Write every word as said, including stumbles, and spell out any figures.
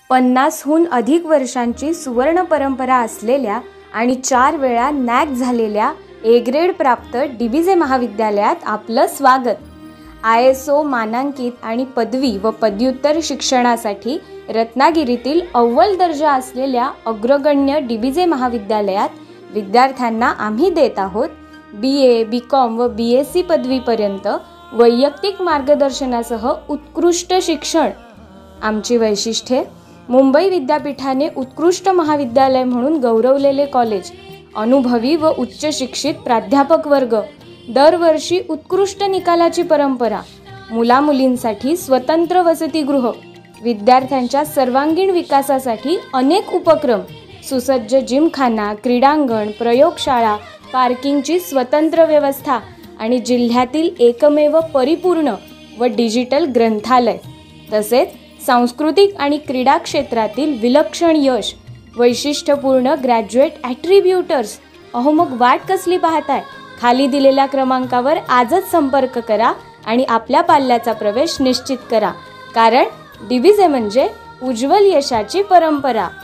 पन्नासहून अधिक वर्षांची सुवर्ण परंपरा असलेल्या आणि चार वेळा नॅक झालेल्या ए ग्रेड प्राप्त डीबीजे महाविद्यालयात आपलं स्वागत. आय एस ओ मानांकित आणि पदवी व पदव्युत्तर शिक्षणासाठी रत्नागिरीतील अव्वल दर्जा असलेल्या अग्रगण्य डीबीजे महाविद्यालयात विद्यार्थ्यांना आम्ही देत आहोत बी ए, बी कॉम व बी एस सी पदवीपर्यंत वैयक्तिक मार्गदर्शनासह उत्कृष्ट शिक्षण. आमची वैशिष्ट्ये: मुंबई विद्यापीठाने उत्कृष्ट महाविद्यालय म्हणून गौरवलेले कॉलेज, अनुभवी व उच्च शिक्षित प्राध्यापक वर्ग, दरवर्षी उत्कृष्ट निकालाची परंपरा, मुलामुलींसाठी स्वतंत्र वसतिगृह, विद्यार्थ्यांच्या सर्वांगीण विकासासाठी अनेक उपक्रम, सुसज्ज जिमखाना, क्रीडांगण, प्रयोगशाळा, पार्किंगची स्वतंत्र व्यवस्था आणि जिल्ह्यातील एकमेव परिपूर्ण व डिजिटल ग्रंथालय, तसेच सांस्कृतिक आणि क्रीडा क्षेत्रातील विलक्षण यश, वैशिष्ट्यपूर्ण ग्रॅज्युएट ॲट्रिब्युटर्स. अहो मग वाट कसली पाहताय? खाली दिलेल्या क्रमांकावर आजच संपर्क करा आणि आपल्या पाल्याचा प्रवेश निश्चित करा, कारण डीबीजे म्हणजे उज्ज्वल यशाची परंपरा.